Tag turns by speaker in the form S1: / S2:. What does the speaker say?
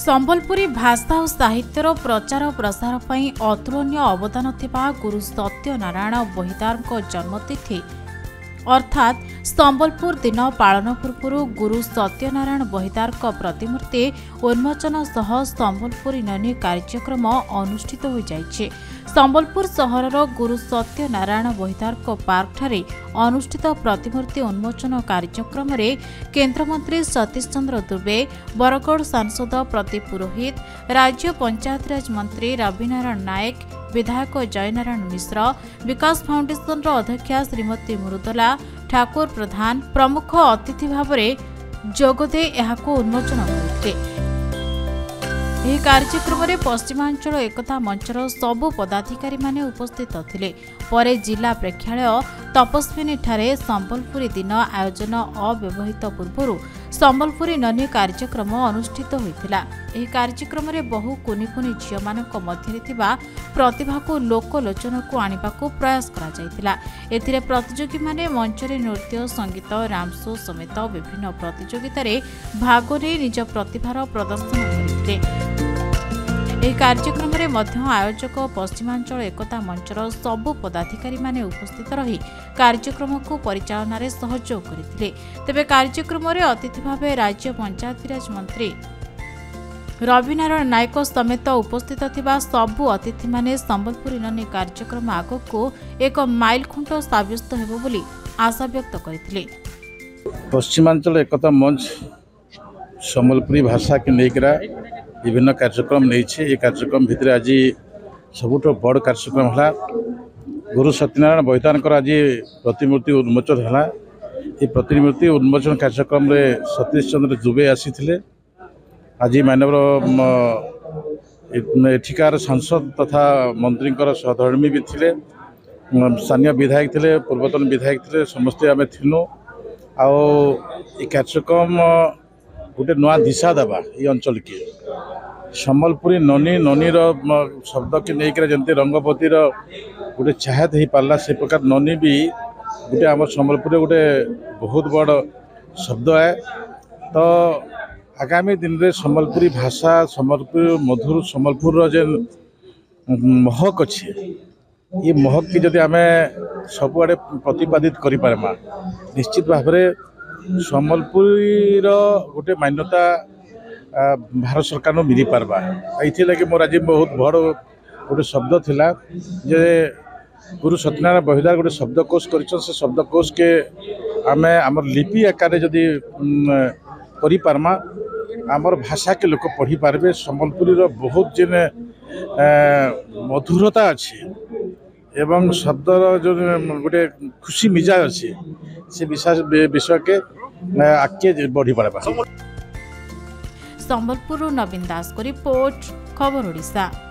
S1: संबलपुरी भाषा और साहित्यर प्रचार प्रसार पई अतुलनीय अवदान थिबा गुरु सत्य नारायण बोहिदार जन्मतिथि अर्थात संबलपुर दिन पालन पूर्व गुरु सत्यनारायण बोहिदार प्रतिमूर्ति उन्मोचन सह संबलपुरी ननी कार्यक्रम अनुष्ठित हो जाइछे। संबलपुर सहरर गुरु सत्य नारायण बोहिदार पार्क ठारे अनुष्ठित प्रतिमूर्ति उन्मोचन कार्यक्रम रे केन्द्रमंत्री सतीश चंद्र दुबे, बरगढ़ सांसद प्रदीप पुरोहित, राज्य पंचायतराज मंत्री रविनारायण नायक, विधायक जयनारायण मिश्र, विकास फाउंडेशन अध्यक्षा श्रीमती मुरुदला ठाकुर प्रधान प्रमुख अतिथि भाव में जोगदे यहाको उन्मोचन करते। यह कार्यक्रम में पश्चिमांचल एकता मंचर सबु पदाधिकारी माने उपस्थित थिले। परे जिला प्रेक्षालय तपस्विनी ठारे संबलपुरी दिन आयोजन अव्यवहित पूर्व संबलपुरी ननी कार्यक्रम अनुष्ठित होइथिला। एही कार्यक्रम में बहु कुनी कुनी झियो मानक मध्यरे थिबा प्रतिभा को लोकलोचन को आनिबाकू प्रयास करा जायतिला। एथिरे प्रतियोगी माने मंचरे नृत्य, संगीत, रामशो समेत विभिन्न प्रतियोगिता रे भाग नै निज प्रतिभार प्रदर्शन करथिले। ଏହି କାର୍ଯ୍ୟକ୍ରମରେ ମଧ୍ୟ ଆୟୋଜକ ପଶ୍ଚିମାଞ୍ଚଳ ଏକତା ମଞ୍ଚର ସବୁ ପଦାଧିକାରୀମାନେ ଉପସ୍ଥିତ ରହି କାର୍ଯ୍ୟକ୍ରମକୁ ପରିଚାଳନାରେ ସହଯୋଗ କରିଥିଲେ। ତେବେ କାର୍ଯ୍ୟକ୍ରମରେ ଅତିଥି ଭାବେ ରାଜ୍ୟ ପଞ୍ଚାୟତିରାଜ ମନ୍ତ୍ରୀ ରବିନାରାୟଣ ନାୟକ ସମେତ ଉପସ୍ଥିତ ଥିବା ସବୁ ଅତିଥିମାନେ ସମ୍ବଲପୁରୀ ନନି କାର୍ଯ୍ୟକ୍ରମ ଆଗକୁ ଏକ ମାଇଲଖୁଣ୍ଟ ସାବ୍ୟସ୍ତ ହେବ ବୋଲି ଆଶା ବ୍ୟକ୍ତ କରିଥିଲେ।
S2: ପଶ୍ଚିମାଞ୍ଚଳ ଏକତା ମଞ୍ଚ ସମ୍ବଲପୁରୀ ଭାଷା के ନେଇକରା विभिन्न कार्यक्रम नहीं। ये कार्यक्रम भितर आज सबुठ बड़ कार्यक्रम है गुरु सत्यनारायण बोहिदार आज प्रतिमूर्ति उन्मोचन है। ये प्रतिमूर्ति उन्मोचन कार्यक्रम रे सतीश चंद्र दुबे आसी आज मानव एठिकार सांसद तथा मंत्री सहधर्मी भी थे, स्थानीय विधायक थे, पूर्वतन विधायक थे, समस्ते आम थिलु। आ कार्यक्रम गोटे नुआ दिशा देवा ये अंचल की सम्बलपुरी ननी ननीर शब्द के लेकर जमी रंगपतिर गोटे चाहत हो पार्ला से प्रकार ननी भी गोटे आम सम्बलपुर गोटे बहुत बड़ शब्द है। तो आगामी दिन में सम्बलपुरी भाषा सम्बलपुर मधुर सम्बलपुर जेन महक अच्छे ये महक की जदि आम सबुआड़े प्रतिपादित कर पारमा निश्चित भाव में सम्बलपुर गोटे मान्यता भारत सरकार मिली पार्बा। ये लगे मोर आज बहुत बड़ गोटे शब्द थिला जे गुरु सत्यनारायण बोहिदार गोटे शब्दकोश कर शब्दकोश के आम आमर लिपि आकार जदि करि पारमा आमर भाषा के लोक पढ़ी पारबे। सम्बलपुरी बहुत जेन मधुरता अच्छी एवं शब्दर जो गोटे खुशी मिजाज अच्छी से विषय के आगे बढ़ी पारबा।
S1: संबलपुर नवीन दास को रिपोर्ट खबर ओडिशा।